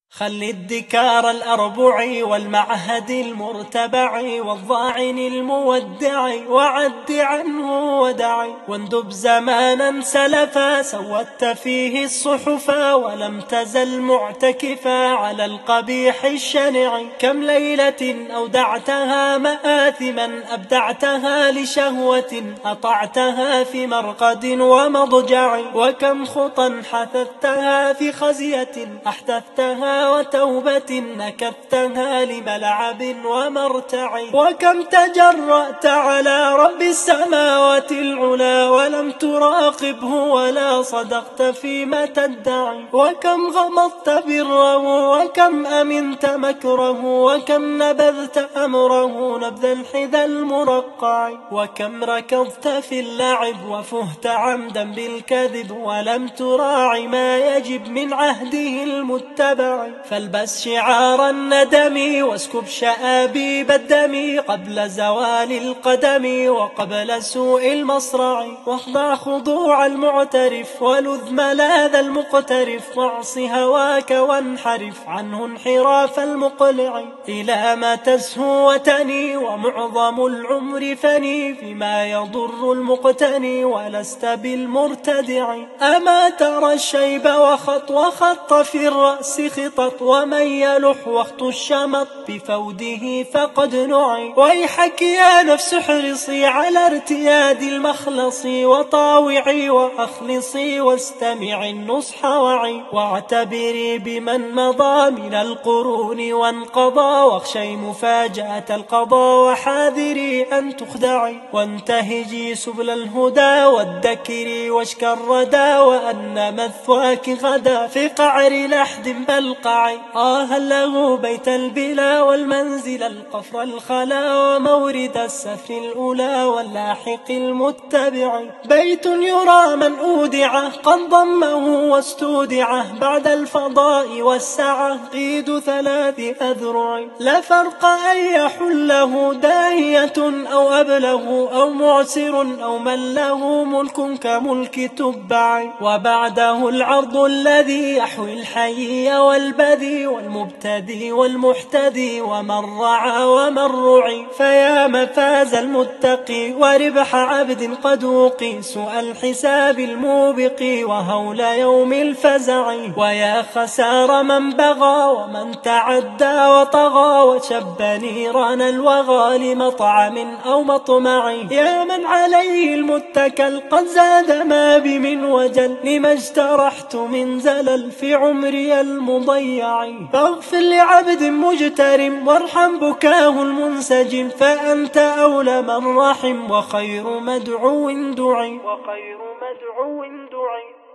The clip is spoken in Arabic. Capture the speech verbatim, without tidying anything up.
خل الدكار الأربع والمعهد المرتبع والضاعن المودع وعد عنه ودعي، واندب زمانا سلفا سودت فيه الصحفا ولم تزل معتكفا على القبيح الشنع. كم ليلة أودعتها مآثما أبدعتها لشهوة أطعتها في مرقد ومضجع، وكم خطا حثثتها في خزية أحدثتها وتوبة نكثتها لملعب ومرتع. وكم تجرأت على رب السماوات العلا ولم تراقبه ولا صدقت فيما تدعي، وكم غمضت بره وكم أمنت مكره وكم نبذت أمره نبذ الحذى المرقع، وكم ركضت في اللعب وفهت عمدا بالكذب ولم تراعي ما يجب من عهده المتبع. فالبس شعار الندم واسكب شآبيب الدم قبل زوال القدم وقبل سوء المصرع، واخضع خضوع المعترف ولذ ملاذ المقترف واعص هواك وانحرف عنه انحراف المقلع. إلى ما تسهو وتني ومعظم العمر فني فيما يضر المقتني ولست بالمرتدع. أما ترى الشيب وخط وخط في الرأس خطط ومن يلح وقت الشمط بفوده فقد نعي. ويحك يا نفس احرصي على ارتياد المخلص وطاوعي وأخلصي واستمعي النصح وعي، واعتبري بمن مضى من القرون وانقضى واخشي مفاجأة القضاء وحاذري أن تخدعي، وانتهجي سبل الهدى وادكري واشك الردى وأن مثواك غدا في قعر لحد بلقعي. آه له بيت البلا والمنزل القفر الخلا ومورد السفر الأولى واللاحق المتبع، بيت يرى من أودعه قد ضمه واستودعه بعد الفضاء والسعة قيد ثلاث أذرع. لا فرق أن يحله داهية أو أبله أو معسر أو من له ملك كملك تبع، وبعده العرض الذي يحوي الحي والبذي والمبتدي والمحتدي ومن رعى ومن رعي. فيا مفاز المتقي وربح عبد قد وقي سوء الحساب الموبق وهول يوم الفزع، ويا خسار من بغى ومن تعدى وطغى وشب نيران الوغى لمطعم أو مطمع. يا من عليه المتكل قد زاد ما بي من وجل لما اجترحت من زلل في عمري المضيع. فاغفر لعبد مجترم وارحم بكاه المنسجم فأنت أولى من رحم وخير مدعو دعي. وخير مدعو دعي.